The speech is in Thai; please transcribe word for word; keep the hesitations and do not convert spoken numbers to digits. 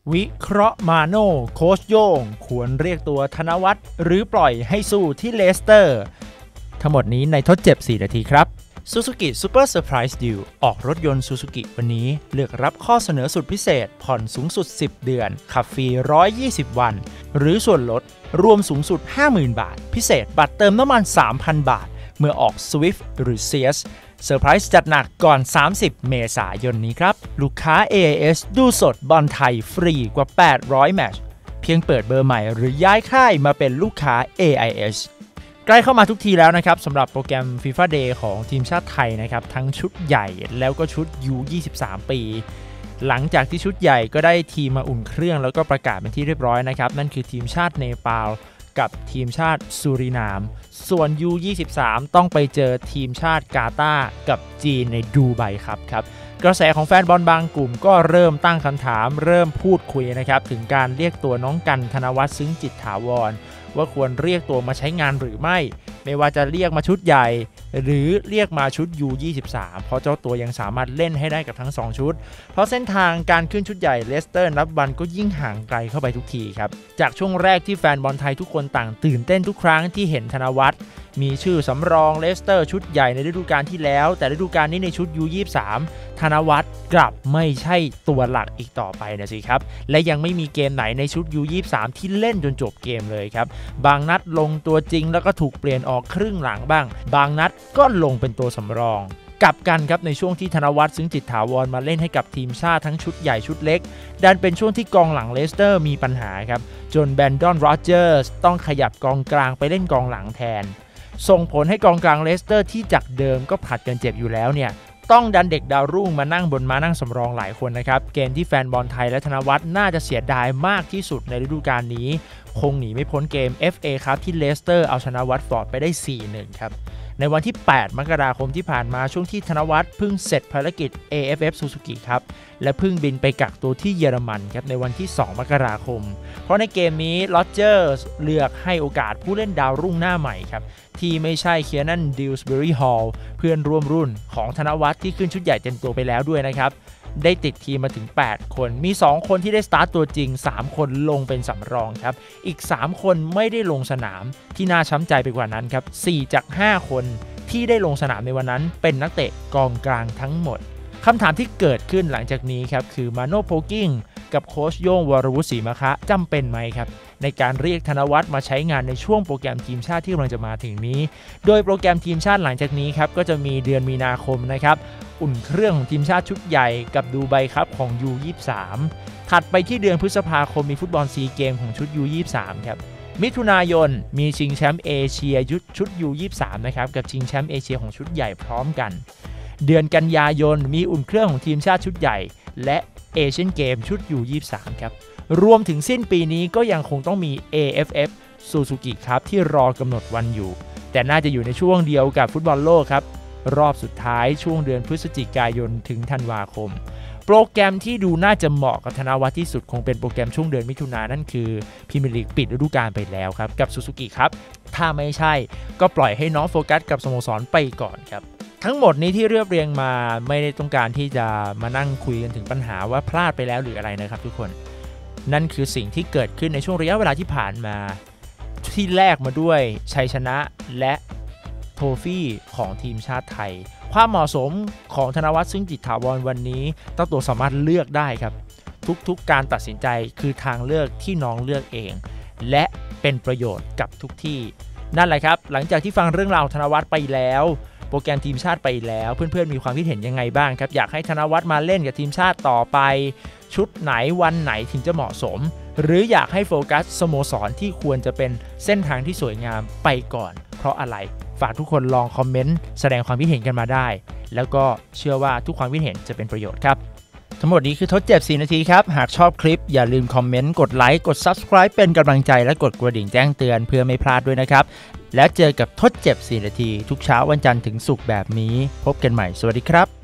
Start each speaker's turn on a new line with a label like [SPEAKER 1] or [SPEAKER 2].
[SPEAKER 1] วิเคราะห์มาโน่โค้ชโย่งควรเรียกตัวธนวัฒน์หรือปล่อยให้สู้ที่เลสเตอร์ทั้งหมดนี้ในทดเจ็บสี่นาทีครับ Suzuki Super Surprise Deal ออกรถยนต์ Suzuki วันนี้เลือกรับข้อเสนอสุดพิเศษผ่อนสูงสุดสิบเดือนขับฟรีหนึ่งร้อยยี่สิบวันหรือส่วนลดรวมสูงสุด ห้าหมื่น บาทพิเศษบัตรเติมน้ำมัน สามพัน บาทเมื่อออก Swift หรือ Ciazเซอร์ไพรส์จัดหนักก่อนสามสิบเมษายนนี้ครับลูกค้า เอ ไอ เอส ดูสดบอลไทยฟรีกว่าแปดร้อยแมตช์เพียงเปิดเบอร์ใหม่หรือย้ายค่ายมาเป็นลูกค้า เอ ไอ เอส ใกล้เข้ามาทุกทีแล้วนะครับสำหรับโปรแกรม FIFA Day ของทีมชาติไทยนะครับทั้งชุดใหญ่แล้วก็ชุด ยู ยี่สิบสาม ปีหลังจากที่ชุดใหญ่ก็ได้ทีมมาอุ่นเครื่องแล้วก็ประกาศเป็นที่เรียบร้อยนะครับนั่นคือทีมชาติเนปาลกับทีมชาติสุรินามส่วน ยู ยี่สิบสาม ต้องไปเจอทีมชาติกาตาร์กับจีนในดูไบครับครับกระแสของแฟนบอลบางกลุ่มก็เริ่มตั้งคำถามเริ่มพูดคุยนะครับถึงการเรียกตัวน้องกันธนวัฒน์ซึ้งจิตถาวรว่าควรเรียกตัวมาใช้งานหรือไม่ไม่ว่าจะเรียกมาชุดใหญ่หรือเรียกมาชุด ยู ยี่สิบสาม เพราะเจ้าตัวยังสามารถเล่นให้ได้กับทั้งสองชุดเพราะเส้นทางการขึ้นชุดใหญ่เลสเตอร์นับวันก็ยิ่งห่างไกลเข้าไปทุกทีครับจากช่วงแรกที่แฟนบอลไทยทุกคนต่างตื่นเต้นทุกครั้งที่เห็นธนวัฒน์มีชื่อสำรองเลสเตอร์ชุดใหญ่ในฤดูกาลที่แล้วแต่ฤดูกาลนี้ในชุด ยู ยี่สิบสาม ธนวัฒน์กลับไม่ใช่ตัวหลักอีกต่อไปนะสิครับและยังไม่มีเกมไหนในชุด ยู ยี่สิบสาม ที่เล่นจนจบเกมเลยครับบางนัดลงตัวจริงแล้วก็ถูกเปลี่ยนออกครึ่งหลังบ้างบางนัดก็ลงเป็นตัวสำรองกลับกันครับในช่วงที่ธนวัฒน์ซึ้งจิตถาวรมาเล่นให้กับทีมชาติทั้งชุดใหญ่ชุดเล็กดันเป็นช่วงที่กองหลังเลสเตอร์มีปัญหาครับจนแบรนดอนโรเจอร์สต้องขยับกองกลางไปเล่นกองหลังแทนส่งผลให้กองกลางเลสเตอร์ที่จากเดิมก็ผลัดกันเจ็บอยู่แล้วเนี่ยต้องดันเด็กดาวรุ่งมานั่งบนม้านั่งสำรองหลายคนนะครับเกมที่แฟนบอลไทยและธนวัฒน์น่าจะเสียดายมากที่สุดในฤดูกาลนี้คงหนีไม่พ้นเกม เอฟ เอ ครับที่เลสเตอร์เอาชนะวัตฟอร์ดไปได้ สี่หนึ่ง ครับในวันที่แปดมกราคมที่ผ่านมาช่วงที่ธนวัฒน์เพิ่งเสร็จภารกิจ เอ เอฟ เอฟ Suzuki ครับและเพิ่งบินไปกักตัวที่เยอรมันครับในวันที่สองมกราคมเพราะในเกมนี้โรเจอร์สเลือกให้โอกาสผู้เล่นดาวรุ่งหน้าใหม่ครับที่ไม่ใช่เคียร์นันดิลส์เบอรี่ฮอลล์เพื่อนร่วมรุ่นของธนวัฒน์ที่ขึ้นชุดใหญ่เต็มตัวไปแล้วด้วยนะครับได้ติดทีมมาถึงแปดคนมีสองคนที่ได้สตาร์ตตัวจริงสามคนลงเป็นสำรองครับอีกสามคนไม่ได้ลงสนามที่น่าช้ำใจไปกว่านั้นครับสี่จากห้าคนที่ได้ลงสนามในวันนั้นเป็นนักเตะกองกลางทั้งหมดคำถามที่เกิดขึ้นหลังจากนี้ครับคือมาโน่โพกิ้งกับโค้ชโย่งวรวุฒิศรีมะคะจำเป็นไหมครับในการเรียกธนวัฒน์มาใช้งานในช่วงโปรแกรมทีมชาติที่กำลังจะมาถึงนี้โดยโปรแกรมทีมชาติหลังจากนี้ครับก็จะมีเดือนมีนาคมนะครับอุ่นเครื่องของทีมชาติชุดใหญ่กับดูไบครับของ ยู ยี่สิบสาม ถัดไปที่เดือนพฤษภาคมมีฟุตบอลซีเกมของชุด ยู ยี่สิบสาม ครับมิถุนายนมีชิงแชมป์เอเชียยุทธชุด ยู ยี่สิบสาม นะครับกับชิงแชมป์เอเชียของชุดใหญ่พร้อมกันเดือนกันยายนมีอุ่นเครื่องของทีมชาติชุดใหญ่และเอเชียนเกมชุด ยู ยี่สิบสาม ครับรวมถึงสิ้นปีนี้ก็ยังคงต้องมี เอ เอฟ เอฟ Suzuki ครับที่รอกำหนดวันอยู่แต่น่าจะอยู่ในช่วงเดียวกับฟุตบอลโลกครับรอบสุดท้ายช่วงเดือนพฤศจิกายนถึงธันวาคมโปรแกรมที่ดูน่าจะเหมาะกับธนวัฒน์ที่สุดคงเป็นโปรแกรมช่วงเดือนมิถุนายนนั่นคือพรีเมียร์ลีกปิดฤดูกาลไปแล้วครับกับ Suzuki ครับถ้าไม่ใช่ก็ปล่อยให้น้องโฟกัสกับสโมสรไปก่อนครับทั้งหมดนี้ที่เรียบเรียงมาไม่ได้ต้องการที่จะมานั่งคุยกันถึงปัญหาว่าพลาดไปแล้วหรืออะไรนะครับทุกคนนั่นคือสิ่งที่เกิดขึ้นในช่วงระยะเวลาที่ผ่านมาที่แลกมาด้วยชัยชนะและโทฟี่ของทีมชาติไทยความเหมาะสมของธนวัฒน์ซึ้งจิตถาวรวันนี้เจ้าตัวสามารถเลือกได้ครับทุกๆการตัดสินใจคือทางเลือกที่น้องเลือกเองและเป็นประโยชน์กับทุกที่นั่นแหละครับหลังจากที่ฟังเรื่องราวธนวัฒน์ไปแล้วโปรแกรมทีมชาติไปแล้วเพื่อนๆมีความคิดเห็นยังไงบ้างครับอยากให้ธนวัฒน์มาเล่นกับทีมชาติต่อไปชุดไหนวันไหนถึงจะเหมาะสมหรืออยากให้โฟกัสสโมสรที่ควรจะเป็นเส้นทางที่สวยงามไปก่อนเพราะอะไรฝากทุกคนลองคอมเมนต์แสดงความคิดเห็นกันมาได้แล้วก็เชื่อว่าทุกความคิดเห็นจะเป็นประโยชน์ครับทั้งหมดนี้คือทดเจ็บสี่นาทีครับหากชอบคลิปอย่าลืมคอมเมนต์กดไลค์กด Subscribe เป็นกำลังใจและกดกระดิ่งแจ้งเตือนเพื่อไม่พลาดด้วยนะครับแล้วเจอกับทดเจ็บสี่นาทีทุกเช้าวันจันทร์ถึงศุกร์แบบนี้พบกันใหม่สวัสดีครับ